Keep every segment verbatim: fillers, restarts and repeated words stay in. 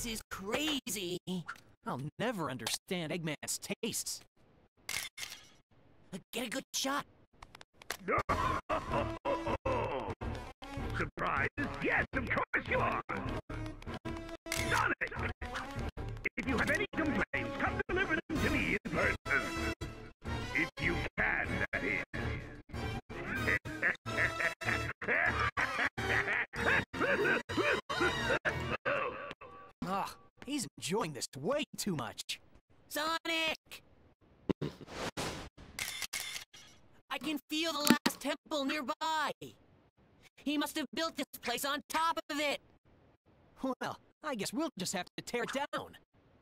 is crazy. I'll never understand Eggman's tastes. Get a good shot. Surprise? Yes, of course you are. Sonic! If you have any complaints, come deliver them to me in person. If you can, that is. Ugh, he's enjoying this way too much. Sonic! I can feel the last temple nearby. He must have built this place on top of it. Well, I guess we'll just have to tear it down.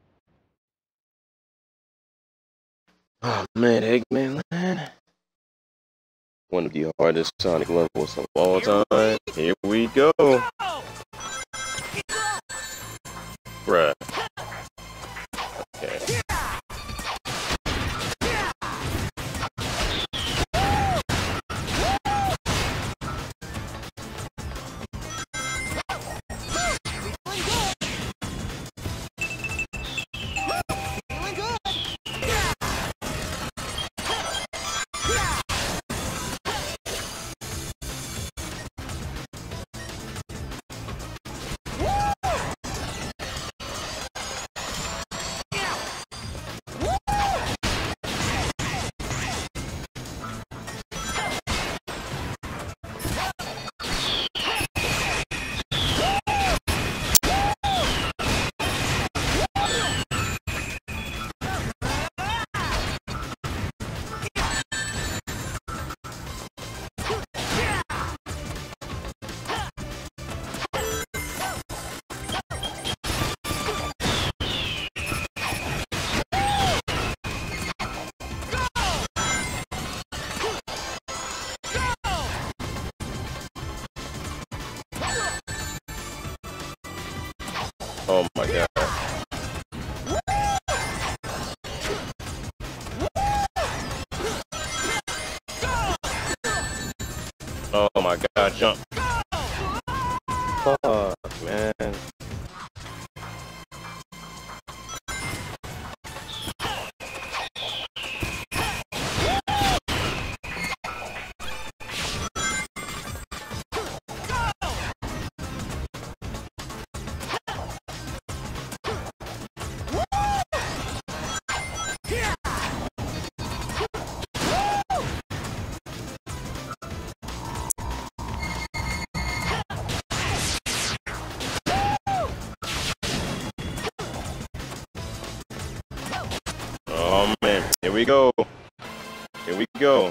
Oh man, Eggman Land. One of the hardest Sonic levels of all time. Here we go. Bruh. Okay. Oh my god. Oh my god, jump. Fuck, man. Oh man, here we go. Here we go.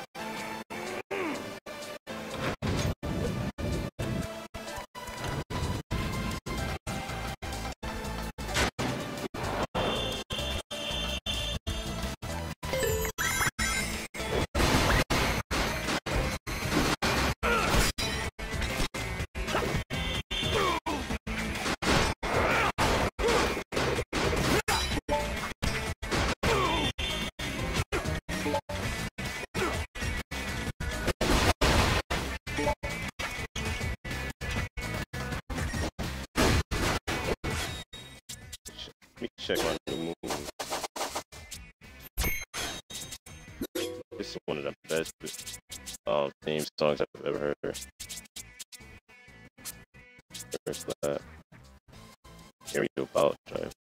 Let me check my new move. This is one of the best um, theme songs I've ever heard. Where's that? Here we go, Power Drive.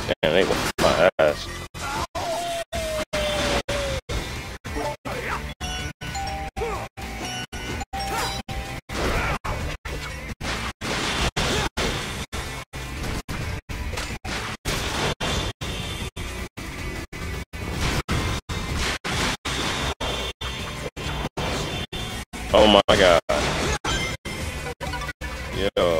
Damn, they whooped my ass. Oh my god. Yo.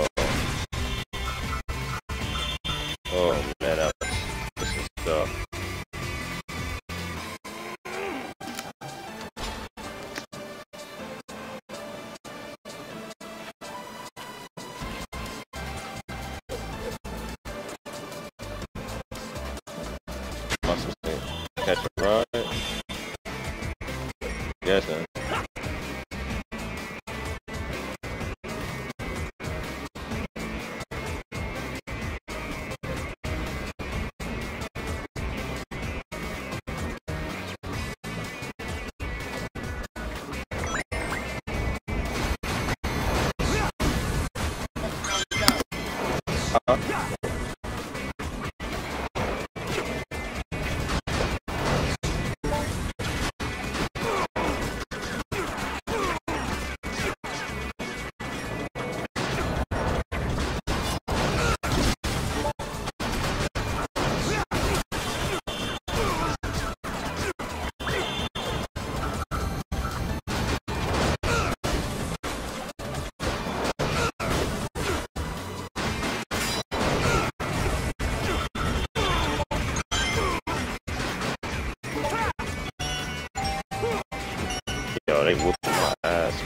Oh man, that was, this is tough. Must have catch a ride. Yes, man. Uh-huh. Yo, they whooped my ass.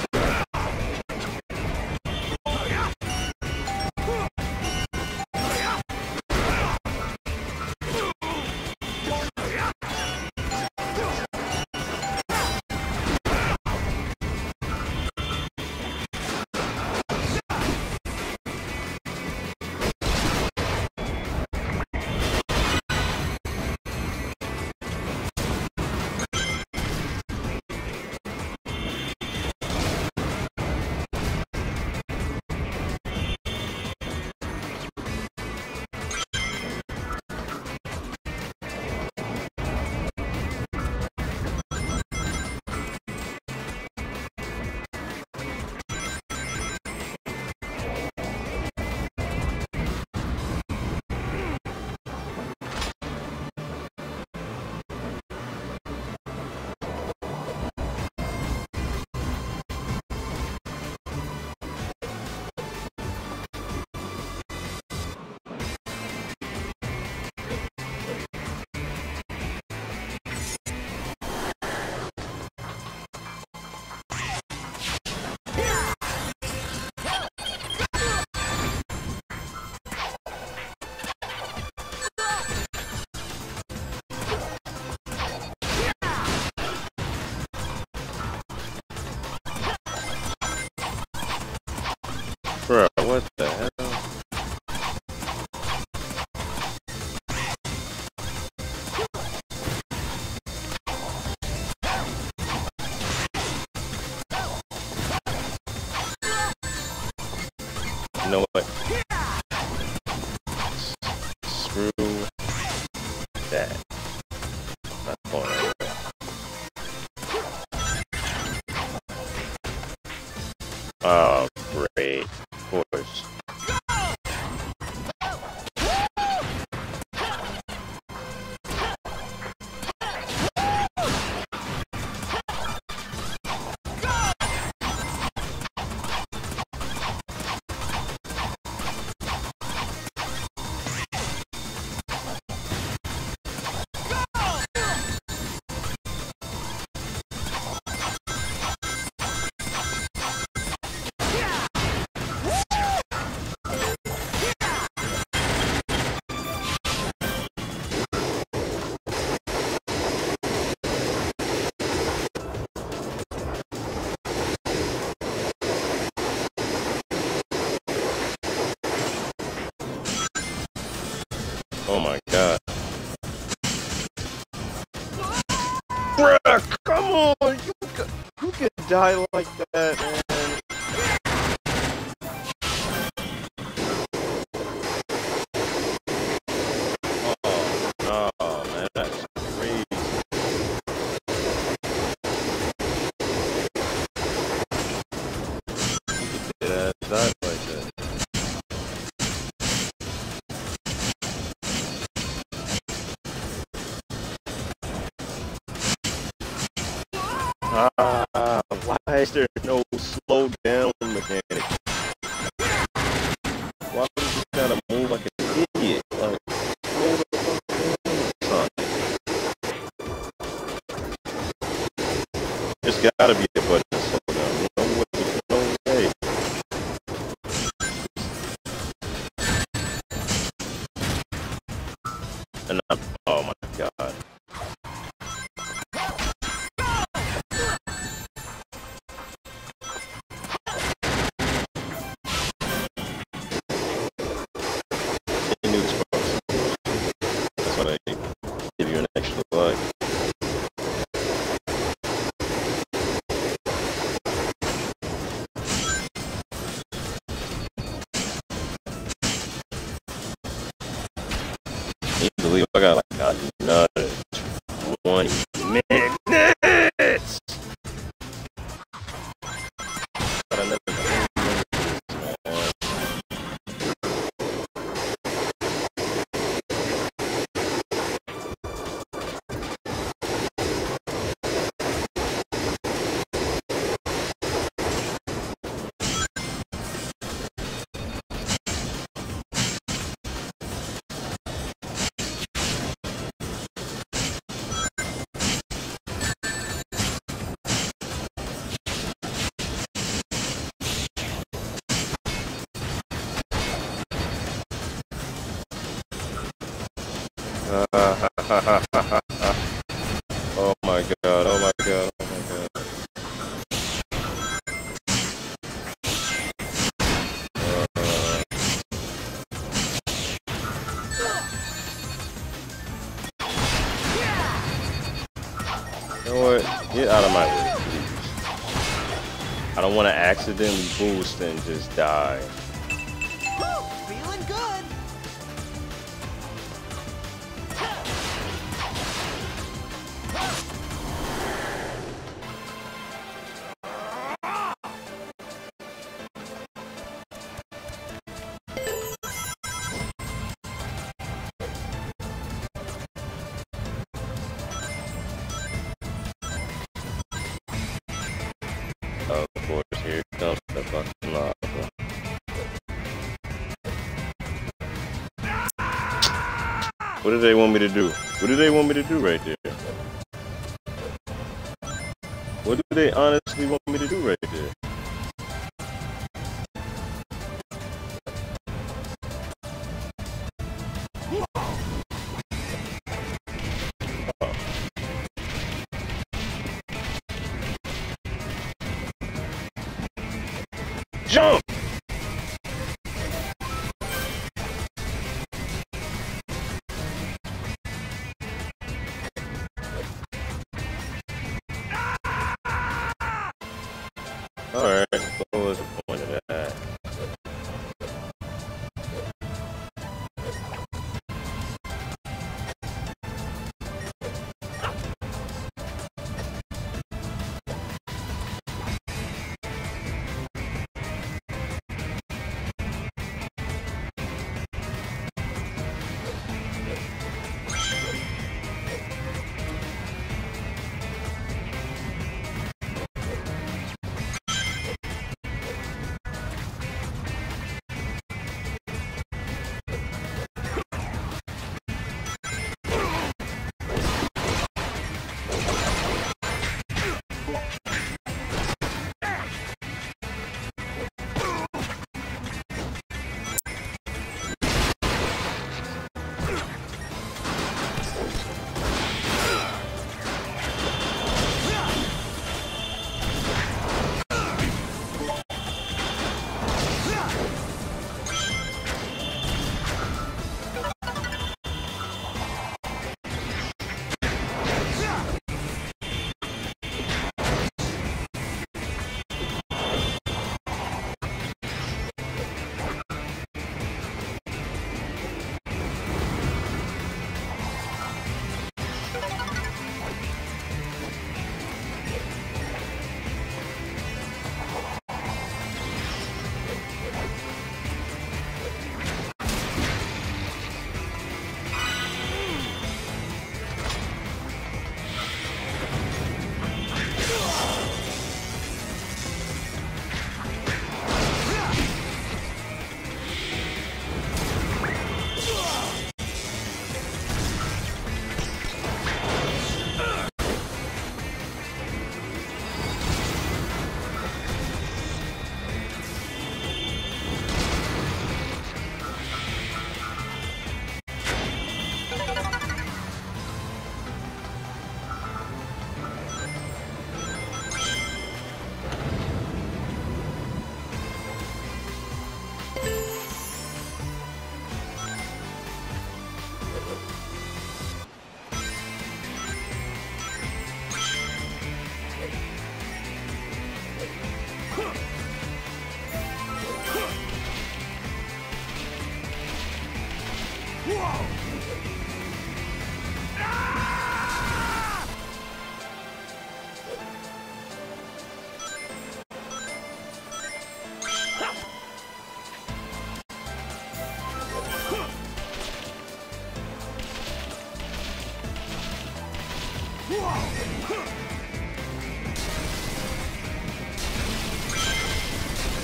Bro, what the hell? You know what? Screw that. Not going anywhere. Oh, great. Of course. Oh my god. Bruh, come on! You could, you could die like that, man. Oh died like that. Ah, why is there no slow down mechanic? Why would you gotta move like an idiot? Like, move the fuck down, son. There's gotta be a button to slow down. You know what? There's no way. And I'm, oh my god. That's why they give you an extra life. You believe I got like another twenty minutes? Got another twenty minutes, man. Oh my god, oh my god, oh my god. Uh, you know what? Get out of my way, please. I don't want to accidentally boost and just die. Woo, feeling good. Of course, here comes the fucking lava. What do they want me to do? What do they want me to do right there? What do they honestly want me to do right there? Oh. Jump! Alright, what was the point of that?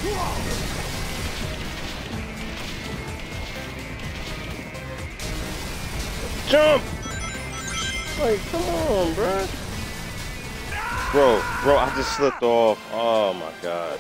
Jump! Like, come on, bro. Bro, bro, I just slipped off. Oh my god.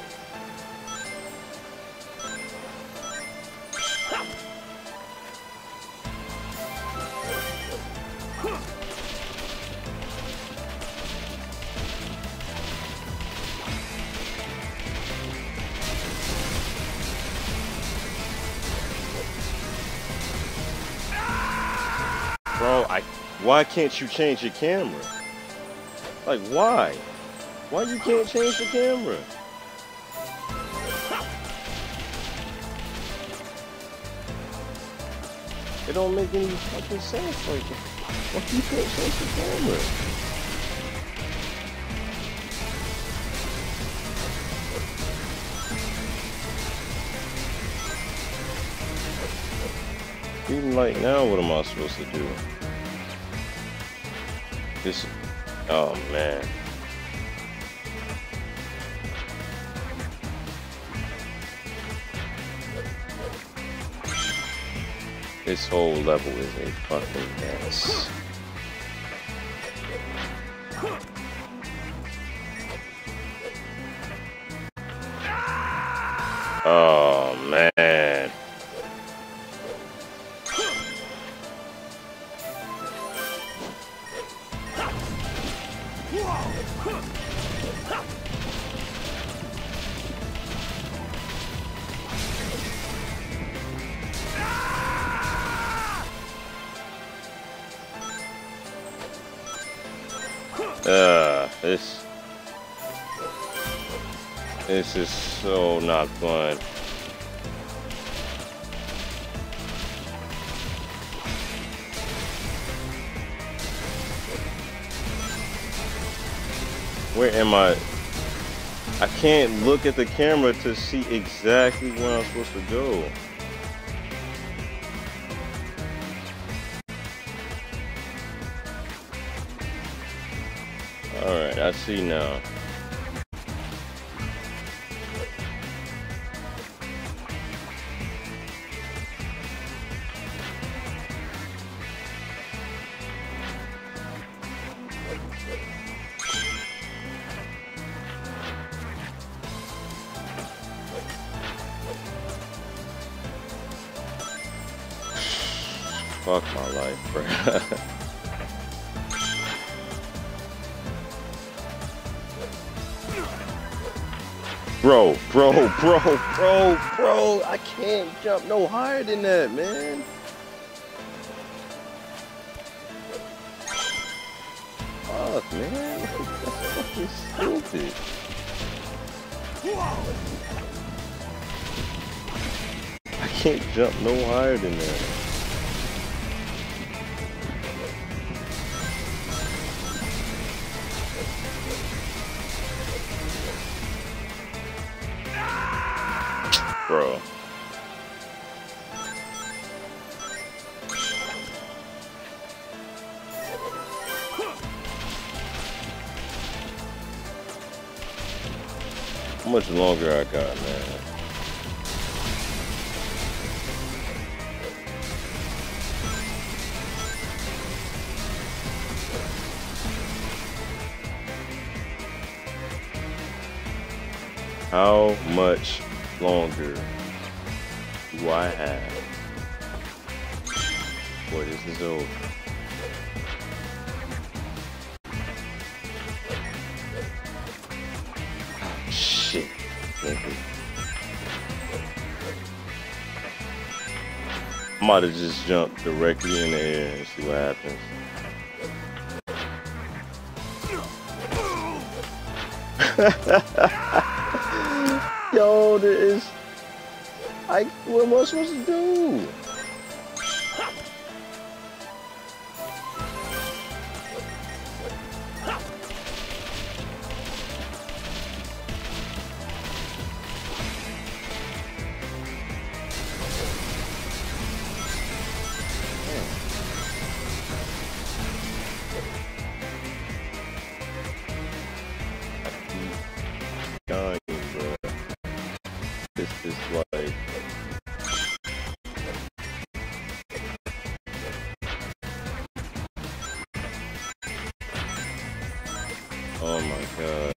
Bro, I why can't you change your camera? Like, why? Why you can't change the camera? It don't make any fucking sense. Like, why you can't change the camera? Even like now, what am I supposed to do? This, oh man. This whole level is a fucking mess. Oh man. Uh, this this is so not fun. Where am I? I can't look at the camera to see exactly where I'm supposed to go. Alright, I see now. Fuck my life, bruh. Bro, bro, bro, bro, bro, I can't jump no higher than that, man. Fuck, man. That's fucking stupid. I can't jump no higher than that. Bro. How much longer I got, man? How much longer do I have before this is over? Oh, shit. Nigga. I might have just jumped directly in the air and see what happens. Yo, there is. I. What am I supposed to do? Dying, bro. This is like. Oh my god.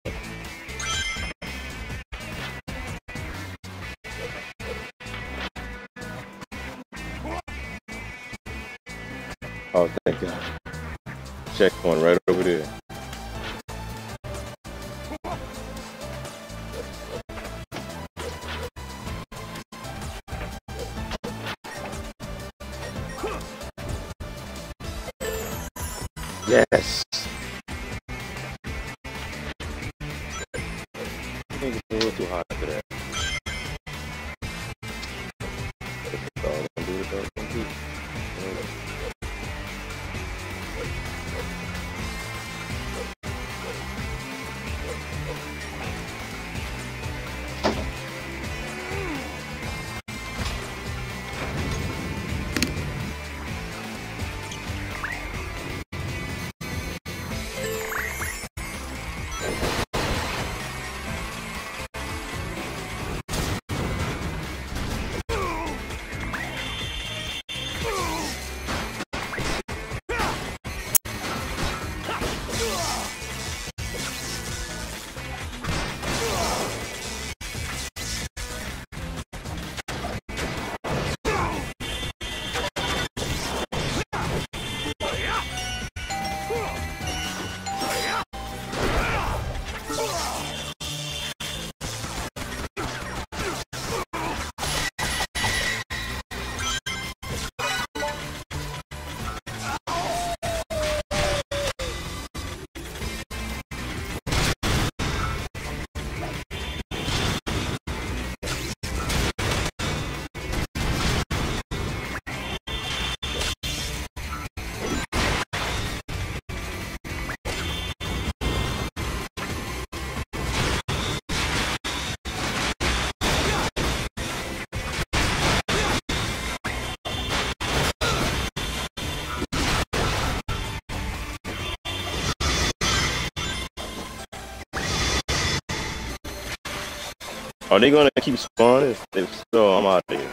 Oh, thank God. Checkpoint right over there. Yes. I think it's a little too hot for that. Oh, don't do it, don't do it. Are they gonna keep spawning? If so, I'm out of here.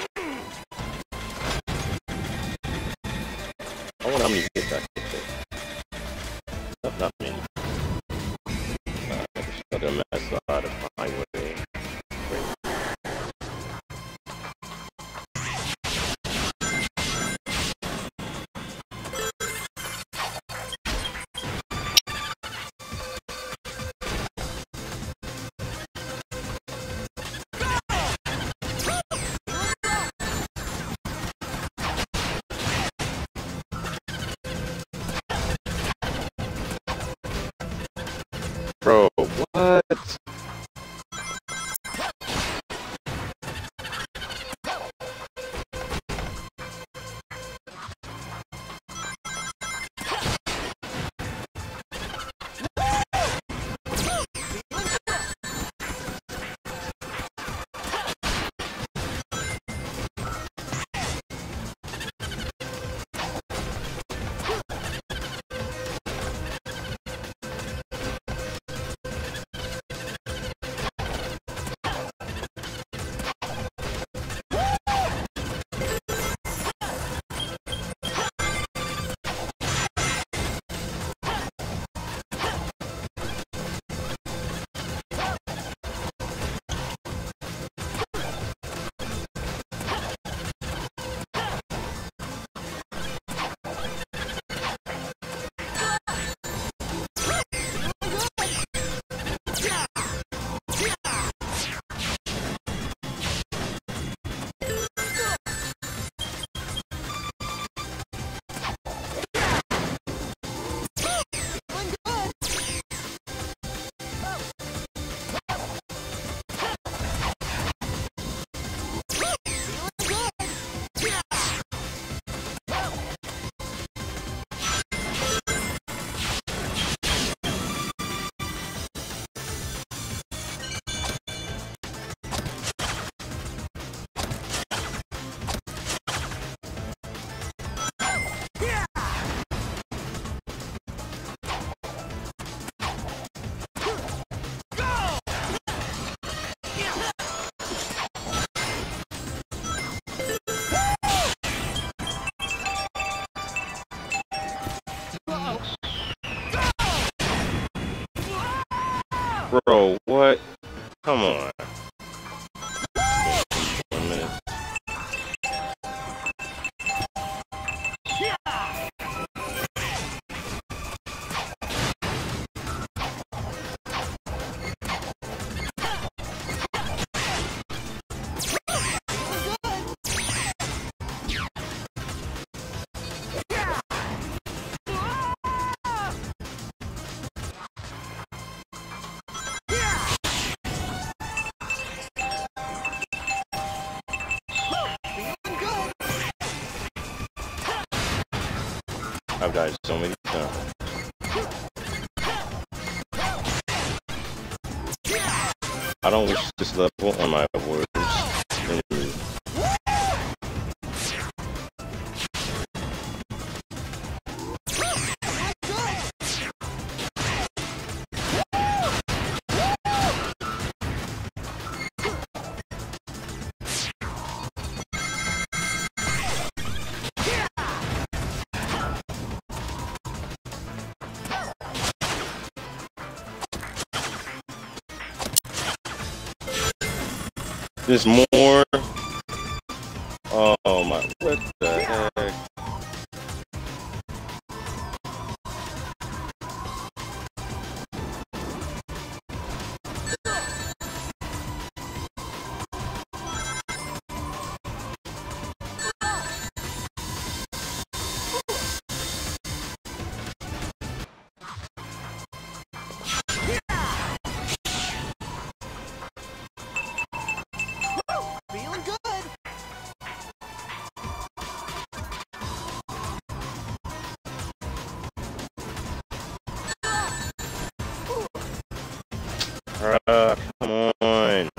I wonder how many hits I can take. Not, not many. Uh, I just got them outside to find what they. Bro, what? Bro, what? Come on. One minute. I've died so many times. I don't wish this level on my words. There's more. Oh my, what the heck? Feeling good. Uh, come on.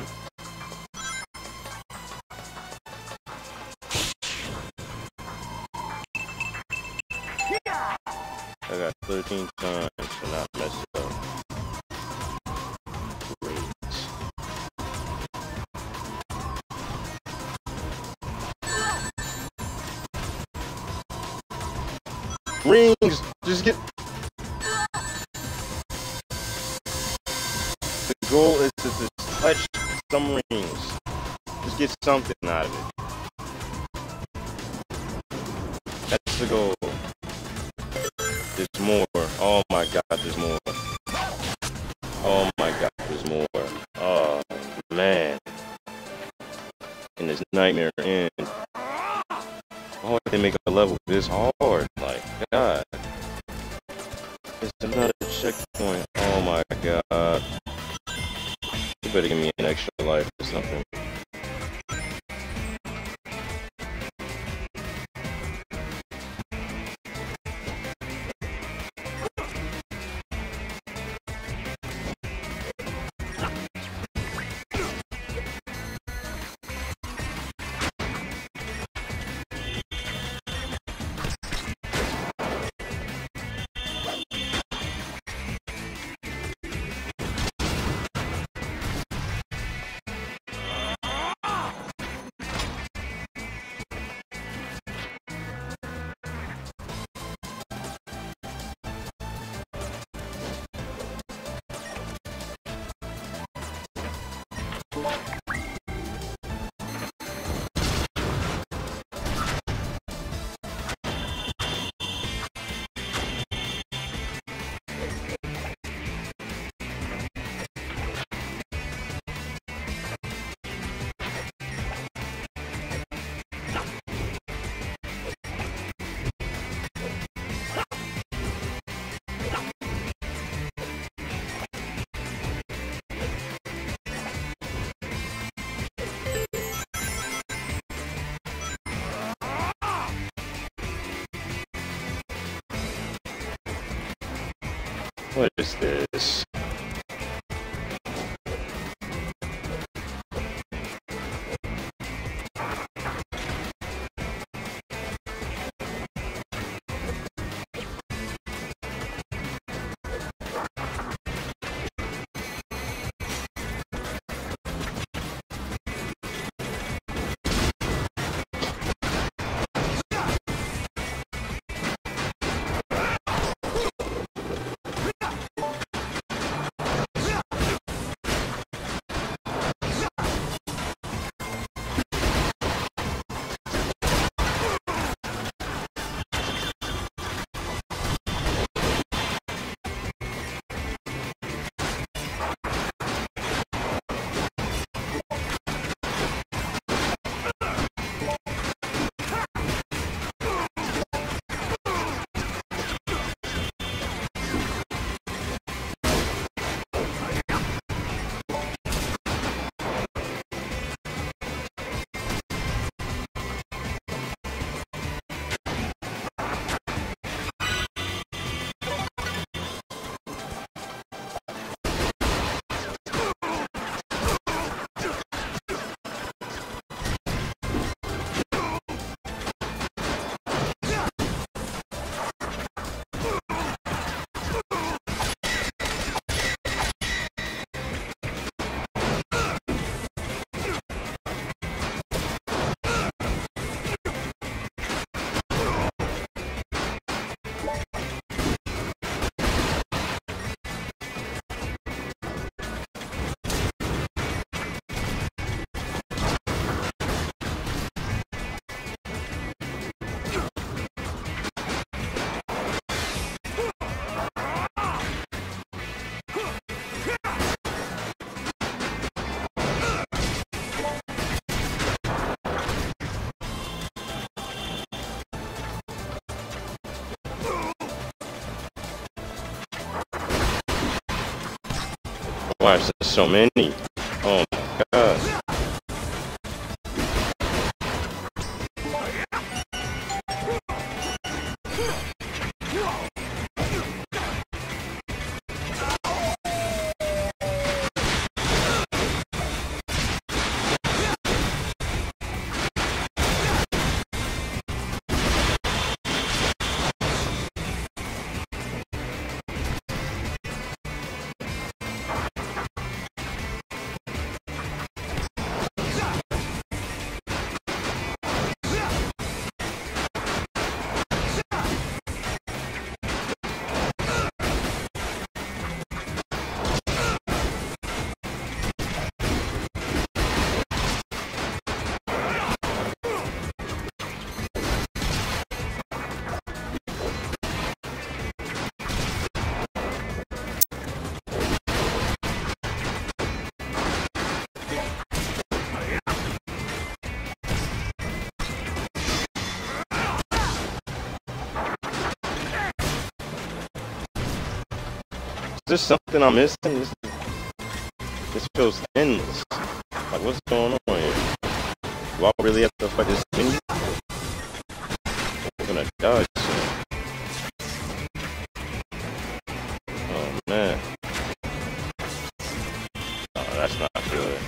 I got thirteen times to not mess up. Great. Rings! Just get... The goal is to just touch some rings. Just get something out of it. That's the goal. There's more. Oh my god, there's more. Oh my god, there's more. Oh man. In this nightmare end. Why would they make a level this hard? Like, god. It's another checkpoint. Oh my god. You better give me an extra life or something. What is this? Why is there so many? Oh my god. Is there something I'm missing? This, this feels endless. Like, what's going on here? Do I really have to fight this thing? I'm gonna die soon. Oh, man. Oh, that's not good.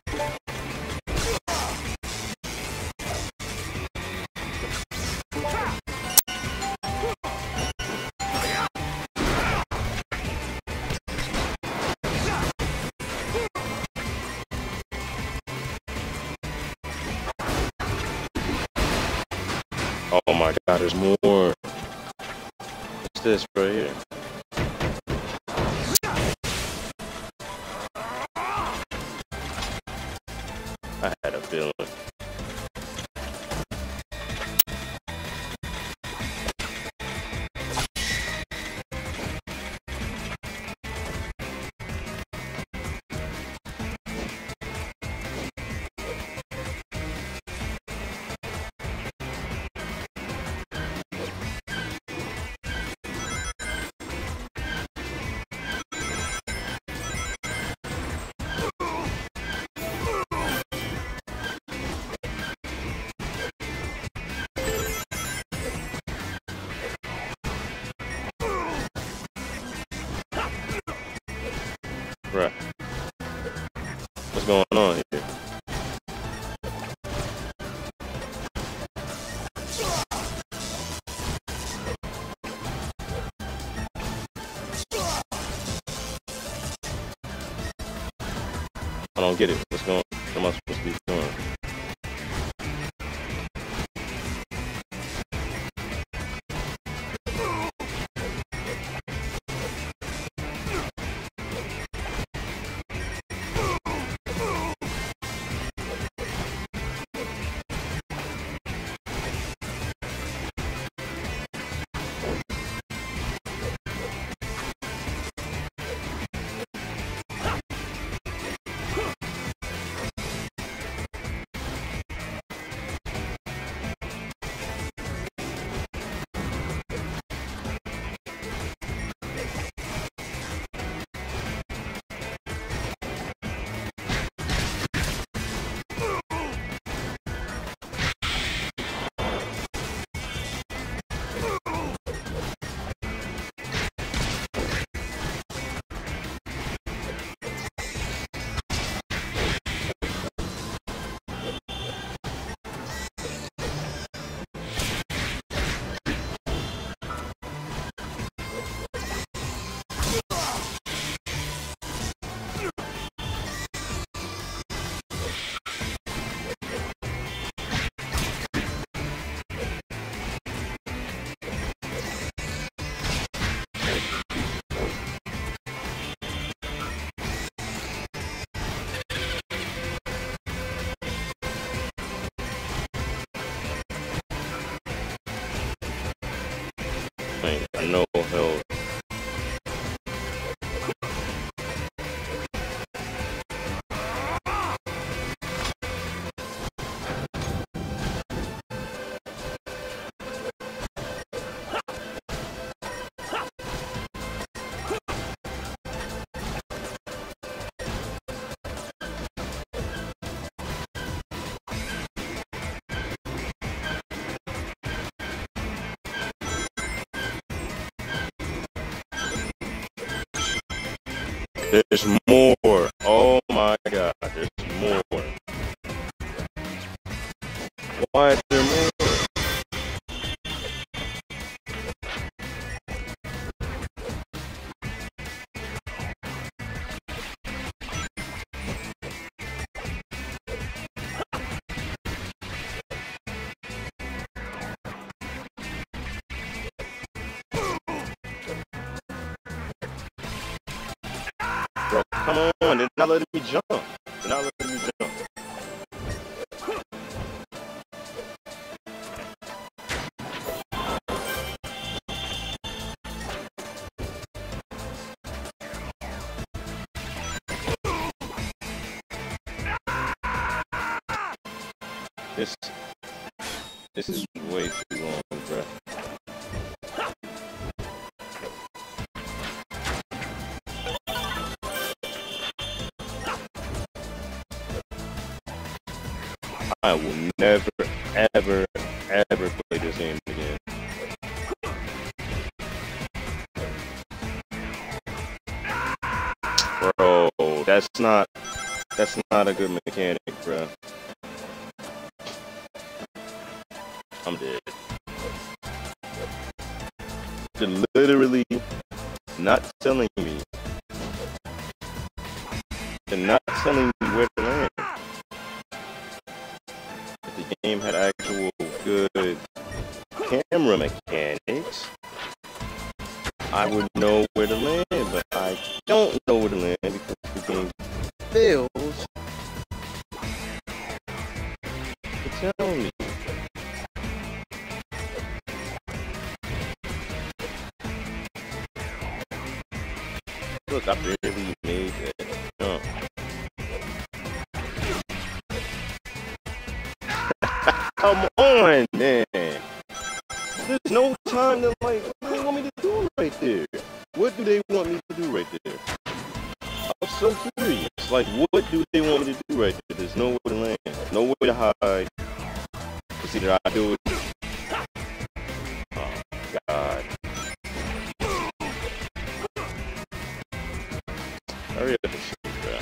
Oh my god, there's more. What's this right here? I had a feeling. Right. What's going on here? I don't get it. What's going on? What am I supposed to be doing? I got no health. There's more. Oh my god, there's more. Why is there more? Bro, come on, they're not letting me jump. They're not letting me jump. This, this is way too long, bro. I will never, ever, ever play this game again. Bro, that's not, that's not a good mechanic, bro. I'm dead. They're literally not telling me. They're not telling me where to land. If the game had actual good camera mechanics, I would know where to land, but I don't know where to land because the game fails to tell me. Look, I barely made that jump. Come on, man. There's no time to, like, what do they want me to do right there? What do they want me to do right there? I'm so curious. Like, what do they want me to do right there? There's nowhere to land, nowhere to hide. It's either I do it. Oh, God. Hurry up and shoot, bro.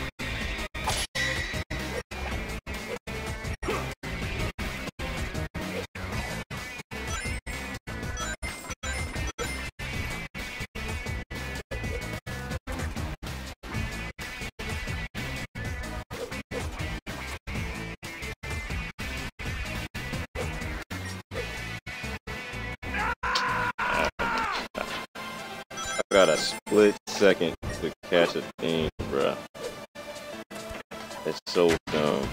I got a split second to catch a thing, bruh. It's so dumb.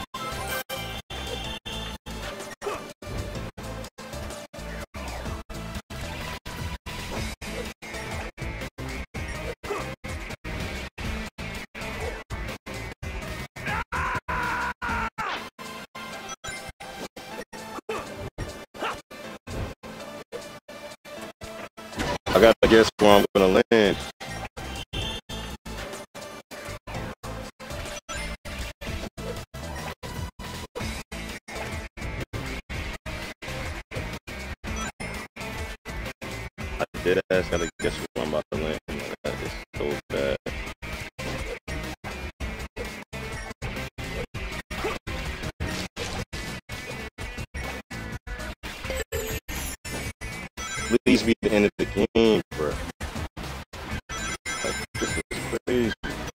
I gotta guess where I'm gonna land. I did ask, gotta guess where I'm about to land. That is so bad. Please be the end of the game, bro. Like, this is crazy.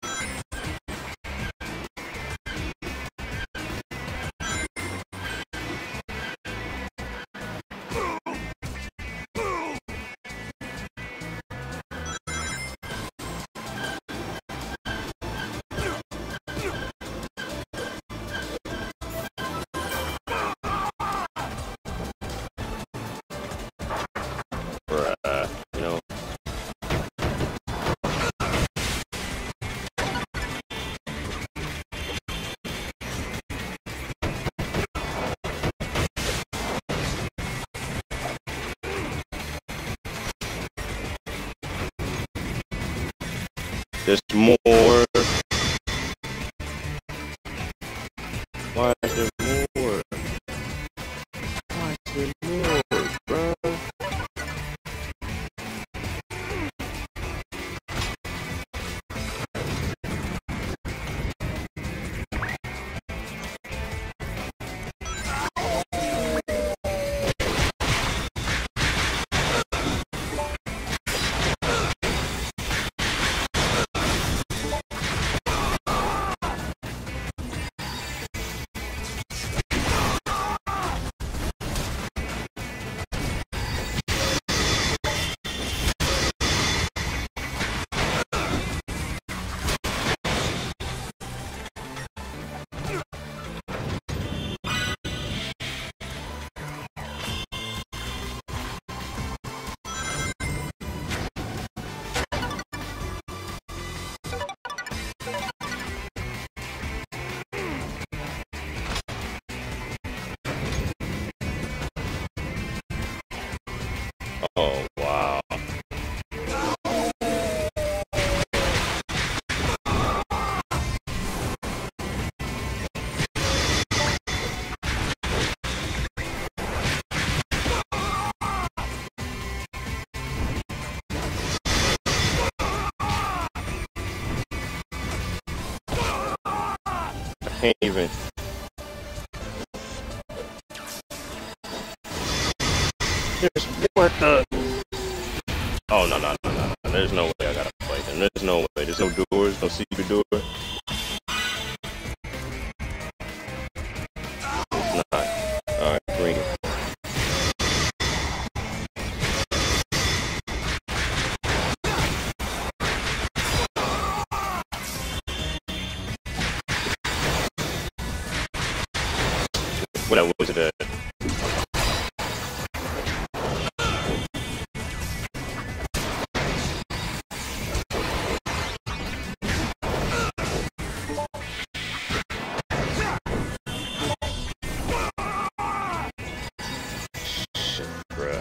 Bruh, you know. There's more. Why is there more? Why is there more, bro? Oh, wow. I can't even. There's what the? Oh no no no no no! There's no way I gotta fight them. There's no way. There's no doors, no secret door. It's not. All right, bring it. What was it at? Shit, bruh.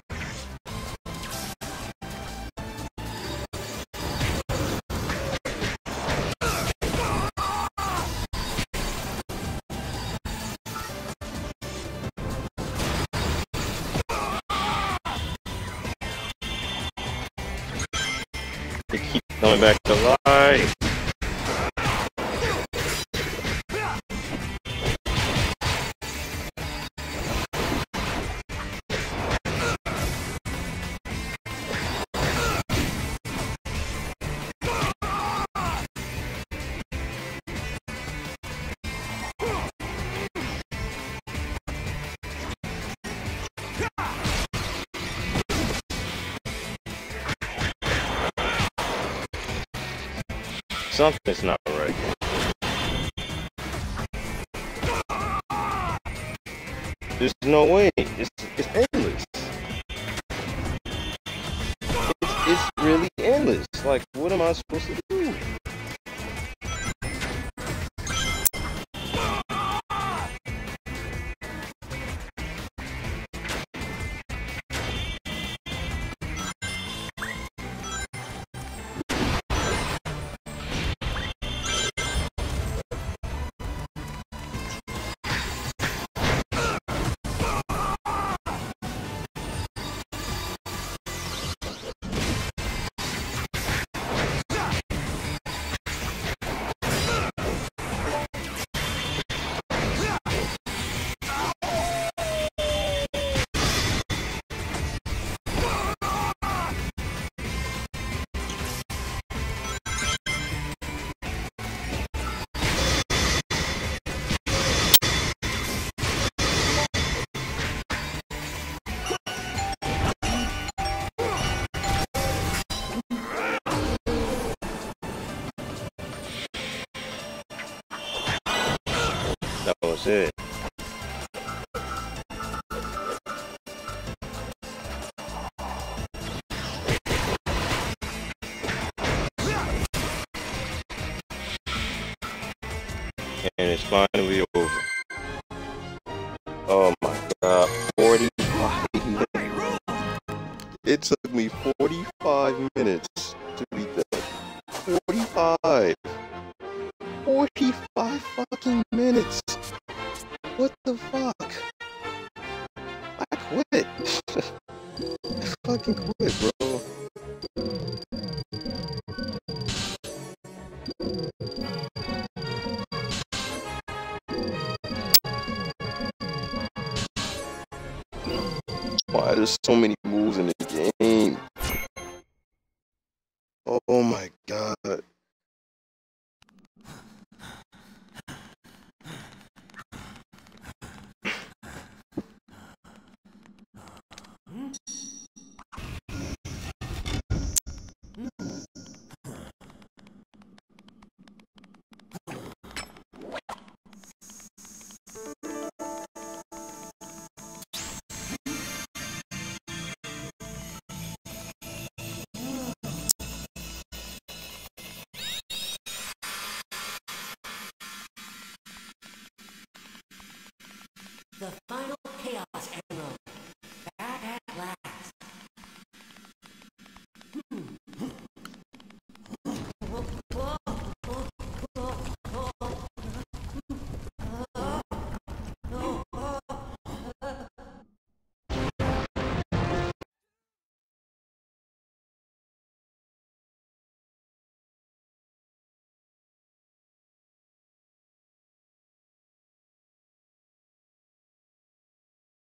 They keep coming back to life. Something's not right. There's no way. It's it's endless. It's it's really endless. Like, what am I supposed to do? That was it. And it's finally over. Oh my god, forty-five minutes. It took me forty-five minutes to beat that. forty-five. forty-five fucking minutes. What the fuck? I quit. I fucking quit, bro. Why there's so many moves in the game? Oh my god. The final